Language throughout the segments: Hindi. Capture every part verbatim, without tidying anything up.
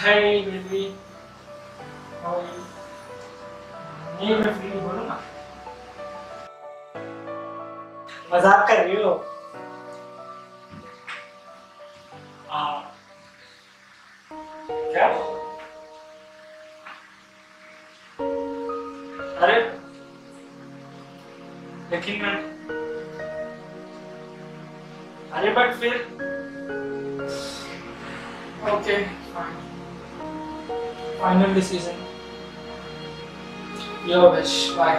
Hey baby, how are you? नहीं मैं फ्री हूँ, बोलो ना। मजाक कर रही हो? हाँ। क्या? अरे लेकिन मैं अरे बट फिर okay final decision your wish bye.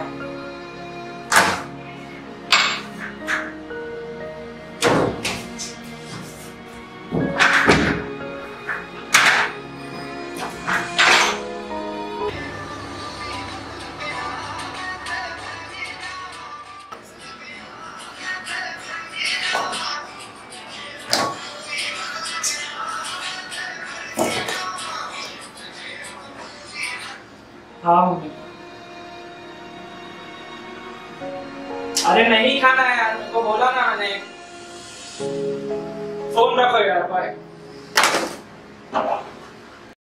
हाँ मम्मी। अरे नहीं खाना है यार, मेरे को बोला ना मैंने। फोन रखो यार, बाय।